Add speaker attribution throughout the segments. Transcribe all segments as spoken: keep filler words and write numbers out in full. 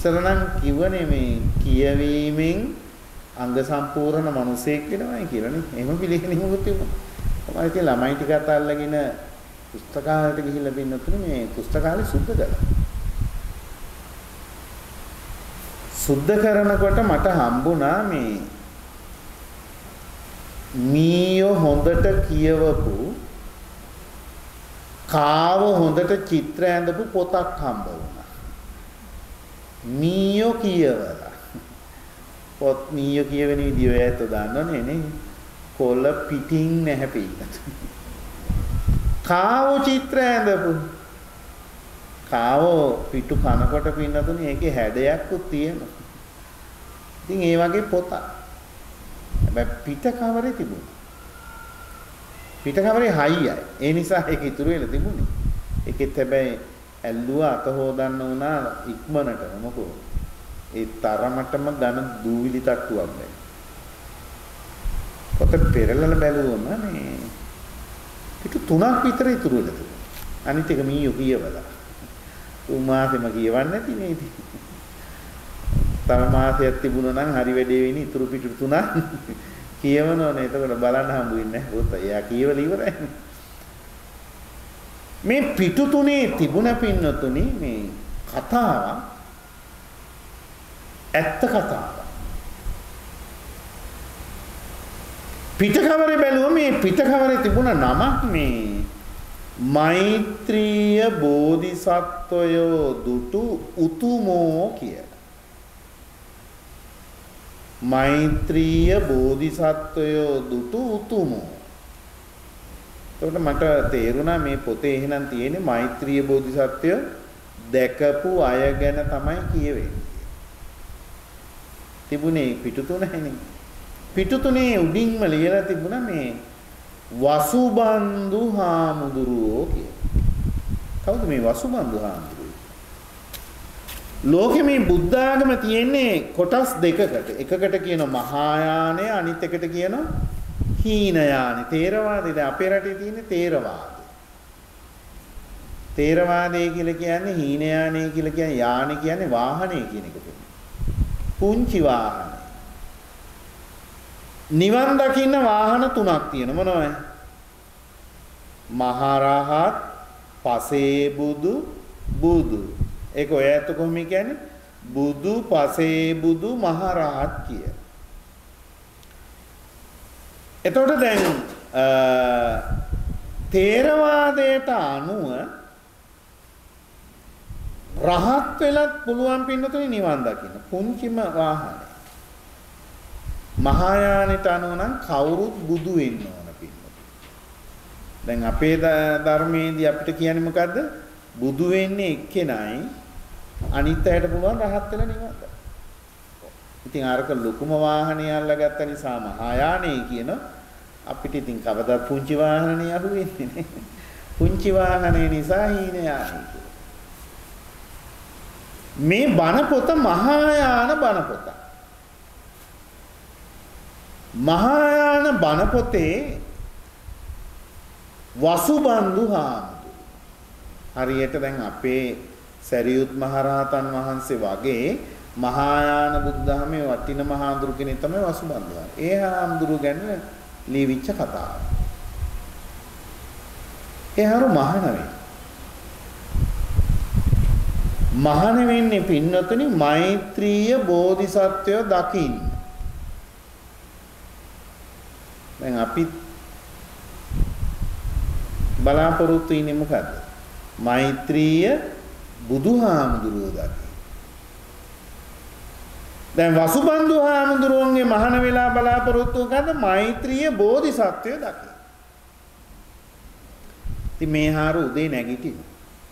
Speaker 1: ඉස්සර නම් කිව්වනේ මේ කියවීමෙන් අංග සම්පූර්ණ මිනිසෙක් වෙනවයි කියලානේ. එහෙම පිළිගන්නේ මොකද තිබුණා. තමයි ඉතින් ළමයි ටිකත් අල්ලගෙන පුස්තකාලයට ගිහිල්ලා පින්නතුනේ මේ පුස්තකාලේ සුද්ධ කළා. සුද්ධ කරනකොට මට හම්බුණා මේ මීයෝ හොඳට කියවපු කාව හොඳට චිත්‍ර ඇඳපු පොතක් හම්බ වුණා. මීයෝ කියවලා. පොත් මීයෝ කියවෙන විදිය ඔයත් දන්නවනේ නේ. කොළ පිටින් නැහැ පිටත. කාව චිත්‍ර ඇඳපු කාව පිටු කනකොට පින්නතුනේ ඒකේ හැඩයක්කුත් තියෙනවා. ඉතින් ඒ වගේ පොතක්. හැබැයි පිට කවරේ තිබුණා. පිට කවරේ හයියයි. ඒ නිසා ඒක ඉතුරු වෙලා තිබුණේ. ඒකෙත් හැබැයි ඇල්ලුවා අත හොදන්න උනා ඉක්මනට මොකෝ. ඒ තරමටම ඝන දූවිලි තට්ටුවක් බෑ. පොත පෙරලලා බැලුවම මේ පිටු තුනක් විතර ඉතුරු වෙලා තිබුණා. අනිත් එක මීයෝ කියවලා. තුන් මාසෙම කියවන්නේ නැති නේද? තව මාසයක් තිබුණා නම් හරි වැඩේ වෙන්නේ ඉතුරු පිටු තුනක් කියවනෝනේ. එතකොට බලන්න හම්බ වෙන්නේ නැහැ. පොත එයා කියවලා ඉවරයි. මේ පිටු තුනේ තිබුණ පින්නතුනි මේ කතාව ඇත්ත කතාව. පිටකවරේ බැලුවම මේ පිටකවරේ තිබුණ නමක් මේ මෛත්‍රීය බෝධිසත්වයෝ දුටු උතුමෝ කියලා. මෛත්‍රීය බෝධිසත්වයෝ දුටු උතුමෝ. එතකොට මට තේරුණා මේ පොතේ එහෙනම් තියෙන්නේ මෛත්‍රීය බෝධිසත්වය දැකපු අය ගැන තමයි කියවෙන්නේ. තිබුණේ පිටු තුනයිනේ. පිටු තුනේ උඩින්ම ලියලා තිබුණා මේ වසුබන්දු හාමුදුරුවෝ කියලා. කවුද මේ වසුබන්දු හාමුදුරුවෝ? ලෝකෙ මේ බුද්ධ ආගම තියෙන්නේ කොටස් දෙකකට. එකකට කියනවා මහායානය, අනිත් එකට කියනවා හීනයානි. තේරවාදේ දැන් අපේ රටේ තියෙන්නේ තේරවාදය. තේරවාදය කියලා කියන්නේ හීනයානය කියලා කියන්නේ යානෙ කියන්නේ වාහනය කියන එක. පුංචි වාහන. නිවන් දකින්න වාහන තුනක් තියෙනවා. මොනවද? මහරහත්, පසේ බුදු, බුදු. ඒක ඔය ඇත්ත කොහොම කියන්නේ? බුදු, පසේ බුදු, මහරහත් කිය. එතකොට දැන් තේරවාදයට අනුව රහත් වෙලත් පුළුවන් පින්නතුනේ නිවන් දකින්න. පුංචිම වාහනේ. මහායානෙට අනුව නම් කවුරුත් බුදු වෙන්න ඕන පින්නතුනේ. දැන් අපේ ධර්මයේදී අපිට කියන්නේ මොකද්ද? බුදු වෙන්නේ එක්කෙනයි අනිත් අයට පුළුවන් රහත් වෙලා නිවන් දකින්න. ඉතින් අරක ලොකුම වාහනේ අල්ලගත්ත නිසා මහායානේ කියන අපිට ඉතින් කවදාත් පුංචි වාහනේ අහුවෙන්නේ නැහැ. පුංචි වාහනේ නිසා හීනයානේ. මේ බණ පොත මහායාන බණ පොත. මහායාන බණ පොතේ වසුබන්දු හාමුදුරුවෝ හරියට දැන් අපේ සරියුත් මහරහතන් වහන්සේ වගේ මහායාන බුද්ධහමේ වටින මහාඳුරු කෙනෙක් තමයි වසුබන්දු. ඒ හාමුදුරුව ගැන ලියවිච්ච කතාව. ඒ හරු මහාන වේ. මහාන වෙන්නේ පින්නතුනි මෛත්‍රීය බෝධිසත්වය දකින්න. දැන් අපි බලාපොරොත්තු ඉන්නේ මොකද්ද? මෛත්‍රීය බුදුහාමුදුරුවෝ දකින්න. දැන් වසුබන්දු හාමුදුරුවන්ගේ මහාන වෙලා බලාපොරොත්තු ගන්න මෛත්‍රීය බෝධිසත්වය දකින්න. ඉතින් මේ හාරු උදේ නැගිටිනවා.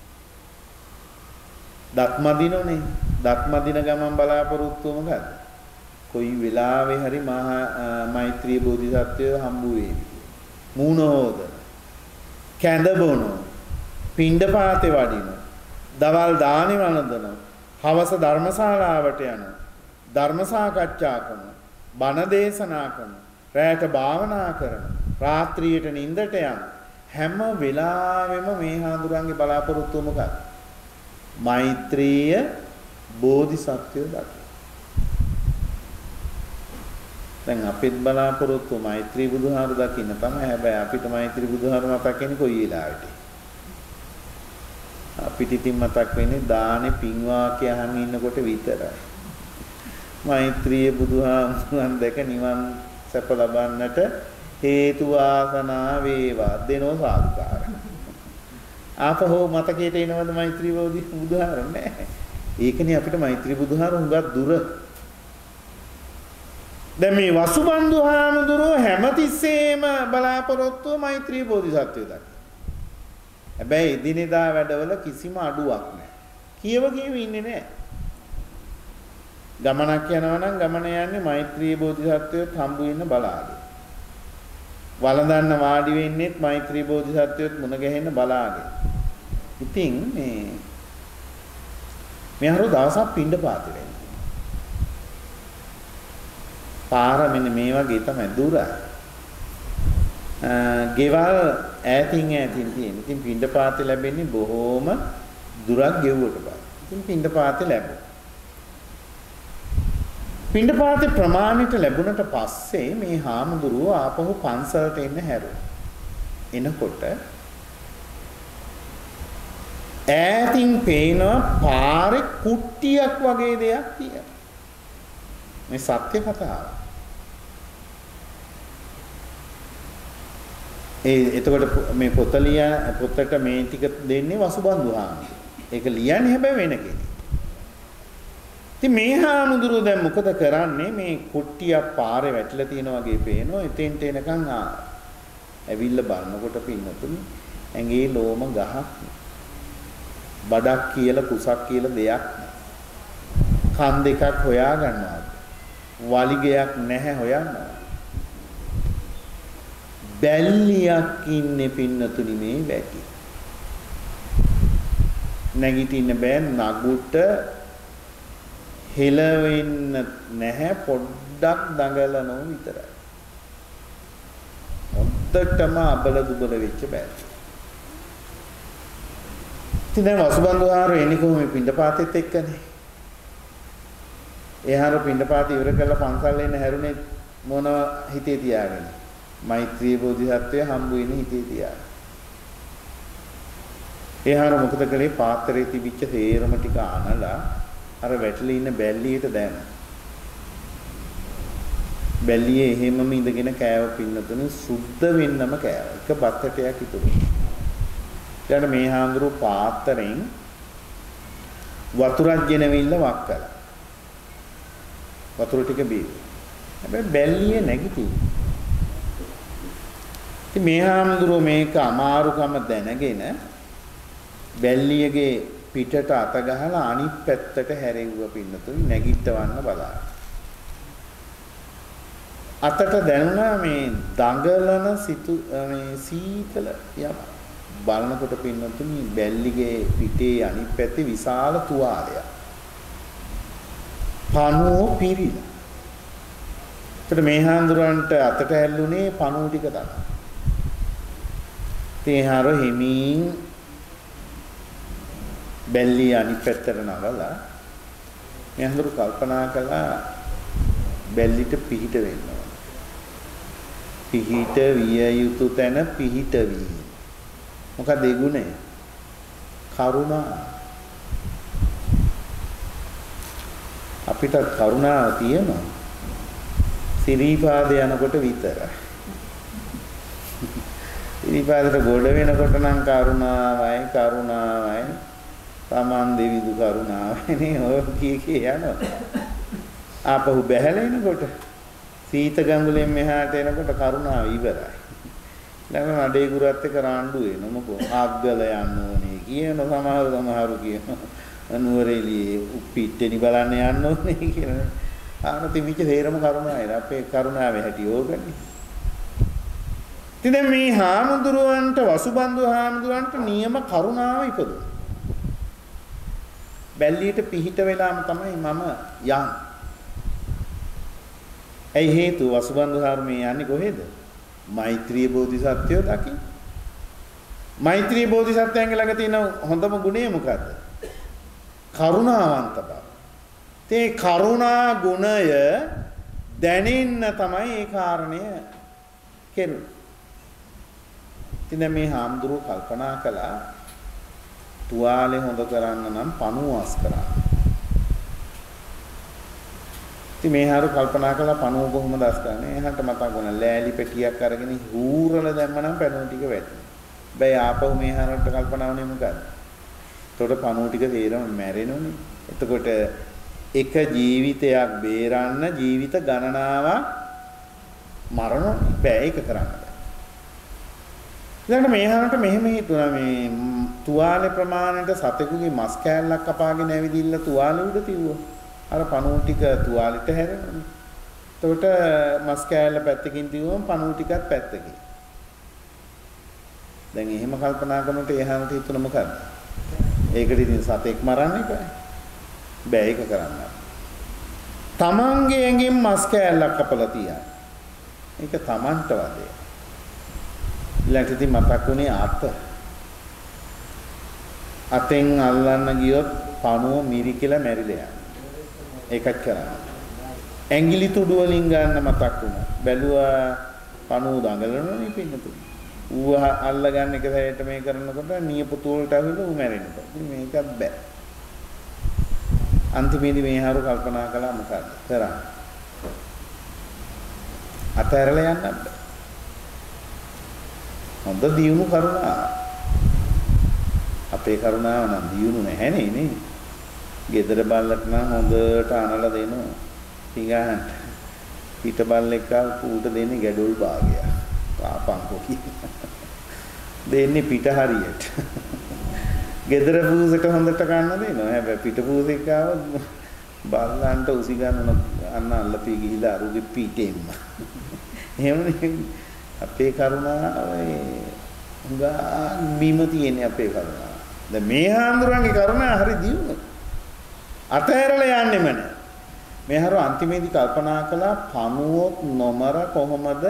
Speaker 1: දත්මදිනෝනේ. දත්මදින ගමන් බලාපොරොත්තු මොකද්ද? කොයි වෙලාවෙ හරි මහා මෛත්‍රී බෝධිසත්වය හම්බ වෙවි. මූණ හොදන. කැඳ බොන. පිණ්ඩපාතේ වඩින. දවල් දානි වළඳන. හවස ධර්මශාලාවට යන. ධර්ම සාකච්ඡා කරන. බණ දේශනා කරන. රැයට භාවනා කරන. රාත්‍රියට නිින්දට යන. හැම වෙලාවෙම මේ හාමුදුරන්ගේ බලාපොරොත්තුව මොකක්ද? මෛත්‍රීය බෝධිසත්වයෝ දකි. දැන් අපිත් බලාපොරොත්තු මෛත්‍රී බුදුහාරු දකින්න තමයි. හැබැයි අපිට මෛත්‍රී බුදුහාරු මතක් වෙන්නේ කොයි වෙලාවට? අපිට ඉතින් මතක් වෙන්නේ දානේ පින්වාක්‍ය අහන් ඉන්නකොට විතරයි. මෛත්‍රී බුදුහාමුදුරන් දැක නිවන් සැප ලබන්නට හේතු වාසනා වේවා දෙනෝ සාදුකාර. ආපහු මතකයට එනවද මෛත්‍රී බෝධි බුදුහාරු නැහැ. ඒකනේ අපිට මෛත්‍රී බුදුහාරු හුඟක් දුර. දැන් මේ වසුබන්දු හාමුදුරුවෝ හැමතිස්සෙම බලාපොරොත්තුව මෛත්‍රී බෝධිසත්වය දක්වන. හැබැයි දිනෙදා වැඩවල කිසිම අඩුවක් නැහැ. කියව කියව ඉන්නේ නැහැ. ගමනක් යනවා නම් ගමන යන්නේ මෛත්‍රී බෝධිසත්වයොත් හම්බු වෙන්න බලාගෙන. වළඳන්න වාඩි වෙන්නෙත් මෛත්‍රී බෝධිසත්වයොත් මුණ ගැහෙන්න බලාගෙන. ඉතින් මේ මෙහරු දවසක් පින්ඩ පාති වෙනවා. පාර මෙන්න මේ වගේ තමයි දුර. ගෙවල් ඈතින් ඈතින් තියෙන. ඉතින් පින්ඩ පාති ලැබෙන්නේ බොහෝම දුරක් ගෙවුවට පස්සේ. ඉතින් පින්ඩ පාති ලැබුණා. පින්ඩ පාති ප්‍රමාණයට ලැබුණට පස්සේ මේ හාමුදුරුවෝ ආපහු පන්සලට එන්න හැරුණා. එනකොට ඈතින් පේන පාරේ කුට්ටියක් වගේ දෙයක් තියෙනවා. මේ සත්‍ය කතාව. ඒ එතකොට මේ පොත ලියා පොතට මේ ටික දෙන්නේ වසුබන්දු හාමුදුරුවෝ. ඒක ලියන්නේ හැබැයි වෙන කෙනෙක්. ඉතින් මේ හාමුදුරුවෝ දැන් මොකද කරන්නේ? මේ කුට්ටියක් පාරේ වැටිලා තියෙන වගේ පේනවා. එතෙන්ට එනකන් ආ ඇවිල්ලා බලනකොට පින්නතුනි ඇඟේ ලෝම ගහක් බඩක් කියලා කුසක් කියලා දෙයක් නැහැ. කන් දෙකක් හොයා ගන්නවා. වලිගයක් නැහැ හොයන්නවා. බැල්ලියක් ඉන්නේ පින්නතුනි මේ වැටි. නැගිටින්න බෑ නගුට හෙලවෙන්න නැහැ පොඩ්ඩක් දඟලනෝ විතරයි. හොද්දටම අබල දුබල වෙච්ච බැලි. ඉතින් දැන් වසුබන්දු ආරෝ එන්නේ කොහොම පින්ඩපාතෙත් එක්කනේ. එහාර පින්ඩපාත ඉවර කරලා පන්සල් එන්න හැරුණේ මොන හිතේ තියාගෙන? මෛත්‍රී බෝධිසත්වය හම්බු වෙන හිතේ තියාගෙන. එහාර මොකද කළේ? පාත්‍රයේ තිබිච්ච තේරම ටික අනලා අර වැටලී ඉන්න බැල්ලියට දැම්මා. බැල්ලියේ එහෙමම ඉඳගෙන කෑව පින්නතුනේ සුද්ධ වෙන්නම කෑව. එක බත්තටයක් ඉතුරු. ඊට මේ හාමුදුරුවෝ පාත්‍රයෙන් වතුරක් ගෙනවිල්ල වක් කළා. වතුර ටික බීවා. හැබැයි බැල්ලියේ නැගිටින්නේ. ඉතින් මේ හාමුදුරුවෝ මේක අමාරුකම දැනගෙන බැල්ලියගේ පිටට අත ගහලා අනිත් පැත්තට හැරෙව්ව පින්නතුනි නැගිටවන්න බලා. අතට දැනුණා මේ දඟලන සිතු මේ සීතල යම. බලනකොට පින්නතුනි බැල්ලිගේ පිටේ අනිත් පැත්තේ විශාල තුවාලයක්. පණුව පිරිලා. ඒත් මේ හාමුදුරන්ට අතට ඇල්ලුනේ පණුව ටික තමයි. ඉතින් හාර හිමින් බැල්ලිය අනිත් පැත්තට නගලා මේ හඳුරු කල්පනා කළා බැල්ලිට පිහිට වෙන්න ඕන. පිහිට විය යුතු තැන පිහිට වී. මොකද ඒ ගුණය? කරුණා. අපිට කරුණාව තියෙනවා. සිරීපාද යනකොට විතරයි. සිරීපාදට ගොඩ වෙනකොට නම් කරුණාවයි කරුණාවයි තමන් දෙවිදු කරුණාවනේ ඔය කී කී යනවා. ආපහු බැහැලා එනකොට සීත ගඟුලෙන් මෙහාට එනකොට කරුණාව ඉවරයි. ළඟ නඩේ ගුරත් එක්ක රාණ්ඩු වෙන මොකෝ ආග්ගල යන්න ඕනේ කියන සමහර සමහරු කියනවා නුවරඑළියේ උප්පිට්ටෙනි බලන්න යන්න ඕනේ කියලා. ආන තිබිච්ච තේරම කරුණාවයි අපේ කරුණාවේ හැටි ඕකනේ. ඉතින් දැන් මේ හාමුදුරුවන්ට වසුබන්දු හාමුදුරුවන්ට නියම කරුණාව ඉපදුණා. බැල්ලියට පිහිට වෙලාම තමයි මම යන්නේ. ඒ හේතු වසුබන්දු හාමුදුරුවෝ යන්නේ කොහෙද? මෛත්‍රී බෝධිසත්වයෝ දකි. මෛත්‍රී බෝධිසත්වයන්ගේ ළඟ තියෙන හොඳම ගුණය මොකද්ද? කරුණාවන්ත බව. තේ කරුණා ගුණය දැනෙන්න තමයි ඒ කාරණය කෙරුවේ. ඉතින් මේ හාමුදුරුවෝ කල්පනා කළා තුවාලේ හොඳ කරන්න නම් පණුවස් කරා. ඉතින් මේ හාරු කල්පනා කළා පණුව කොහොමද අස් කරන්නේ? එහාට මතක් වුණා ලෑලි පෙටියක් අරගෙන හූරල දැම්මනම් පණුව ටික වැටෙනවා. බෑ ආපහු මේ හාරට කල්පනා වුණේ මොකද්ද? එතකොට පණුව ටික තේරෙම මැරෙනෝනේ. එතකොට එක ජීවිතයක් බේරන්න ජීවිත ගණනාවක් මරණ බෑ ඒක කරන්න බෑ. ඊළඟට මේ හාරට මෙහෙම හිතුණා මේ තුවාලේ ප්‍රමාණයට සතෙකුගේ මස් කෑල්ලක් කපාගෙන ඇවිදින්න තුවාලේ උඩ තියුවා. අර පණුව ටික තුවාලෙට හැරෙනවානේ. එතකොට මස් කෑල්ල පැත්තකින් තියුවම පණුව ටිකත් පැත්තකින්. දැන් එහෙම කල්පනා කරනකොට එහාට හිතුණ මොකද්ද? ඒකට ඉතින් සතෙක් මරන්න එපා. බෑ ඒක කරන්න. තමන්ගේ ඇඟෙන් මස් කෑල්ලක් කපලා තියන්න. ඒක තමන්ට වදේ. ඊළඟට ඉතින් මතක් වුණේ අත. අතෙන් අල්ලන්න ගියොත් පණුව මිරිකිලා මැරිලා යනවා. ඒකත් කරන්න. ඇඟිලි තුඩු වලින් ගන්න මතක් වුණා. බැලුවා පණුව දඟලනෝනේ පින්නතුනේ. ඌව අල්ල ගන්න එක සැරේට මේ කරනකොට නියපොතු වලට අහුවෙලා ඌ මැරෙනවා. ඉතින් මේකත් බෑ. අන්තිමේදී මේ හාරු කල්පනා කළා මොකද්ද කරන්නේ? අතහැරලා යන්න බෑ. හොඳ දියුණු කරුණා. අපේ කරුණාව නම් දියුණු නැහැ නේ. ගෙදර බල්ලට නම් හොඳට අනලා දෙනවා. පිඟානට. පිට බල්ලෙක් ආව ඌට දෙන්නේ ගැඩොල් භාගයක්. කාපංකෝ කියලා. දෙන්නේ පිට හරියට. ගෙදර පූසෙට හොඳට කන්න දෙනවා. හැබැයි පිට පූසෙක් ආවොත් බල්ලන්ට උසි ගන්න අන්න අල්ලපී ගිහිලා අරුගේ පිටෙන්න. එහෙමනේ අපේ කරුණාව උඟා බීම තියෙන්නේ අපේ කරුණාව. දැන් මේ හාමුදුරන්ගේ කරුණාව හරි දියුණු. අතහැරලා යන්නෙම නෑ. මේ හරු අන්තිමේදී කල්පනා කළා පණුවොත් නොමර කොහොමද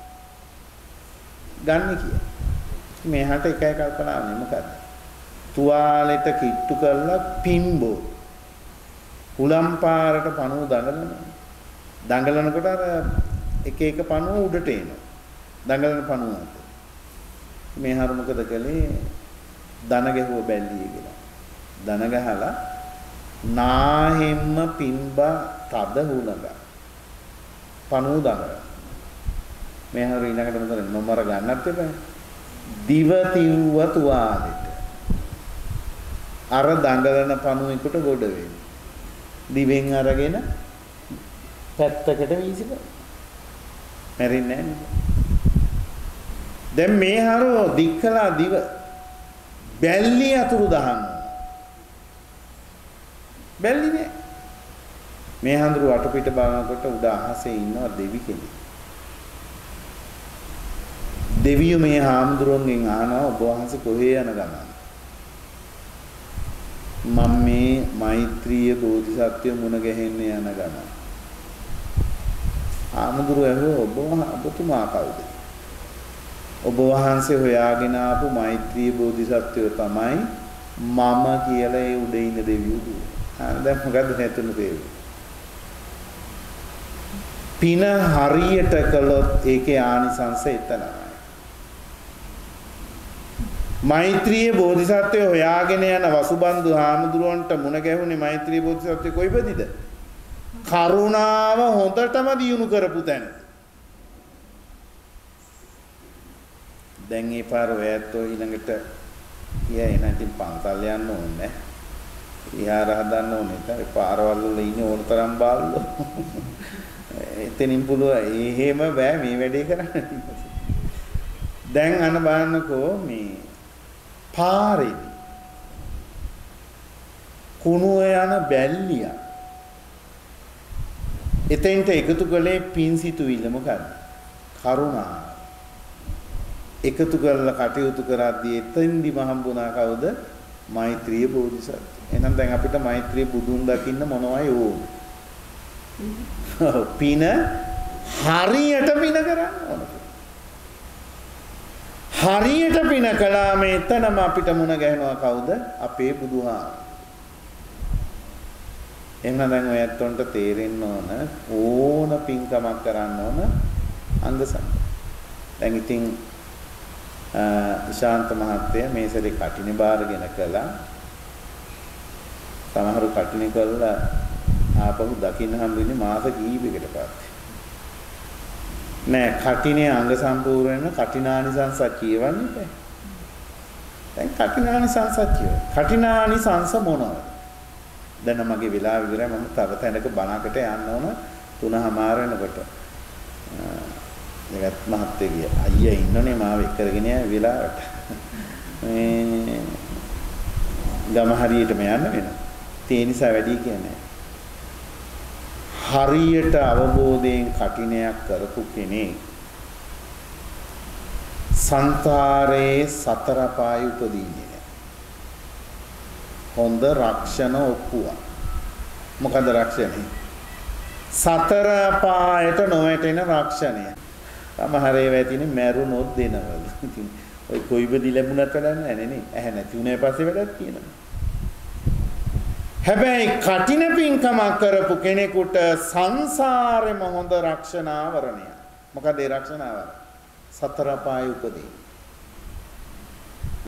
Speaker 1: ගන්න කියලා. මෙහාට එකයි කල්පනා වුනේ මොකද්ද? තුවාලෙට කිට්ටු කරලා පිම්බෝ. උලම් පාරට පණුව දඟලනවා. දඟලනකොට අර එක එක පණුව උඩට එනවා. දඟලන පණුව අත. මේ හරු මොකද කළේ? දන ගැහුව බැල්ලිය කියලා. දන ගහලා නාහෙම්ම පිම්බා තද හුණග. පණුව දඟල. මේ හරු ඊළඟට මොකද නොමර ගන්නත් එපා. දිව තිව්ව තුවාලෙට. අර දඟලන පණුවෙකුට ගොඩ වෙන්නේ. දිවෙන් අරගෙන පැත්තකට වීසිලා. මැරෙන්නේ නැහැ. දැන් මේ හරෝ දික්කලා දිව බැල්ලි අතුරු දහන්න. බැල්ලි නෑ. මේ හඳුරු අටපිට බලනකොට උඩ අහසේ ඉන්නවා දෙවි කෙනෙක්. දෙවියෝ මේ හාමුදුරුවන්ගෙන් අහනවා ඔබ වහන්සේ කොහේ යන ගමන? මම මේ මෛත්‍රීය බෝධිසත්වය මුණ ගැහෙන්න යන ගමන. හාමුදුරුවෝ ඇහුවා ඔබ ඔබතුමා කවුද? ඔබ වහන්සේ හොයාගෙන ආපු මෛත්‍රීය බෝධිසත්වය තමයි මම කියලා ඒ උඩ ඉන්න දෙවියෝ කිව්වා. හරි දැන් මොකද්ද නැතුණු තේරුම? පින හරියට කළොත් ඒකේ ආනිසංස එතනයි. මෛත්‍රීය බෝධිසත්වය හොයාගෙන යන වසුබන්දු හාමුදුරුවන්ට මුණ ගැහුනේ මෛත්‍රීය බෝධිසත්වය කොයිපදිද? කරුණාව හොඳටම දියුණු කරපු තැන. දැන් මේ පාර ඔයත්ෝ ඊළඟට ගියා එන ඉතින් පන්සල් යන්න ඕනේ. විහාර හදන්න ඕනේ. ඒ පාරවල් වල ඉන්නේ ඕන තරම් බාල්ලෝ. එතනින් පුළුවන් එහෙම බෑ මේ වැඩේ කරන්න. දැන් අන බලන්නකෝ මේ පාරේ කුණුව යන බැල්ලිය. එතෙන්ට එකතු කළේ පින්සිතුවිල්ල මොකද්ද? කරුණා. එකතු කරලා කටයුතු කරද්දී එතෙන්දිම හම්බුණා කවුද? මෛත්‍රීය බෝධිසත්ව. එහෙනම් දැන් අපිට මෛත්‍රී බුදුන් දකින්න මොනවයි ඕනේ? පින හරියට පින කරන්න ඕන. හරියට පින කළාම එතනම අපිට මුණ ගැහෙනවා කවුද? අපේ බුදුහාම. එහෙනම් දැන් ඔයත්ොන්ට තේරෙන්න ඕන ඕන පින්කමක් කරන්න ඕන අංග සම්පූර්ණ. දැන් ඉතින් ශාන්ත මහත්තයා මේ සැරේ කටිනේ බාරගෙන කළා. සමහරු කටිනේ කළා ආපහු දකින්න හම්බෙන්නේ මාස කීපයකට පස්සේ. නෑ කටිනේ අංග සම්පූර්ණ වෙන කටිනානිසංස කියවන්නේ බෑ. දැන් කටිනානිසංස කියව. කටිනානිසංස මොනවද? දැන් මගේ වෙලාව ඉවරයි මම තව තැනක බණකට යන්න ඕන තුනමාර වෙනකොට. ඒකත් මහත්තයා ගිය අයියා ඉන්නනේ මාව එක්කගෙන යන වෙලාවට. මේ ගම හරියටම යන්න වෙනවා. ඒ නිසා වැඩි කියන්නේ. හරියට අවබෝධයෙන් කටිනයක් කරපු කෙනෙක් සංසාරේ සතර පාය උපදීන්නේ නැහැ. හොඳ රක්ෂණ ඔප්පුවක්. මොකද රක්ෂණය? සතර පායට නොවැටෙන රක්ෂණය. සමහර ඒවා තියෙන්නේ මැරුණොත් දෙනවලු. ඉතින් ඔය කොයිබදි ලැබුණත් වැඩක් නැහැ නේ. ඇහැ නැති උනේ පස්සේ වැඩක් තියෙනවා. හැබැයි කටින පින්කමක් කරපු කෙනෙකුට සංසාරෙම හොඳ රක්ෂණාවරණය. මොකද ඒ රක්ෂණාවරණය? සතර පාය උපදී.